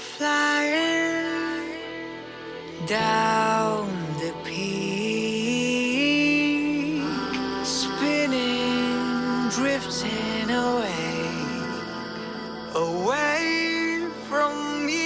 flying down the peak, spinning, drifting away, away from me.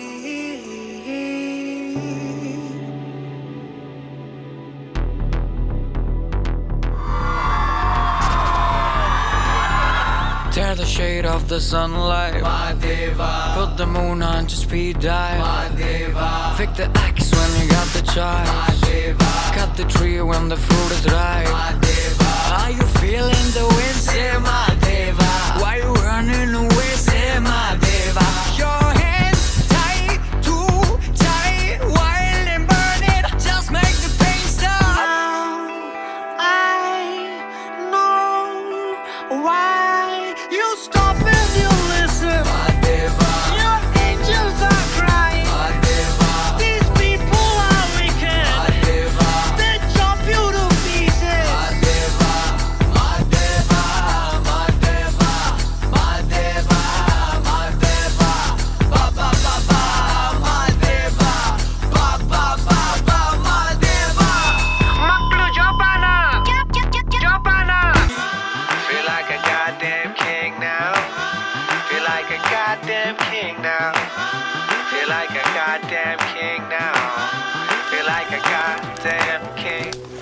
Tear the shade off the sunlight, Maadeva. Put the moon on to speed dive, Maadeva. Pick the axe when you got the choice, Maadeva. Cut the tree when the fruit is ripe, Maadeva. Are you feeling the wind, say Maadeva? Why you running away, say Maadeva? Your hands tight, too tight, wild and burning, just make the pain stop. I know why you stop and you listen, Maadeva. Your angels are crying, Maadeva. These people are wicked, Maadeva. They chop you to pieces, Maadeva. Maadeva, Maadeva, Maadeva, Maadeva. Ba ba ba ba, Maadeva. Ba ba ba ba, Maadeva. Maklu jopana, jopana. Feel like a goddamn king now. Feel like a goddamn king now. Feel like a goddamn king now. Feel like a goddamn king.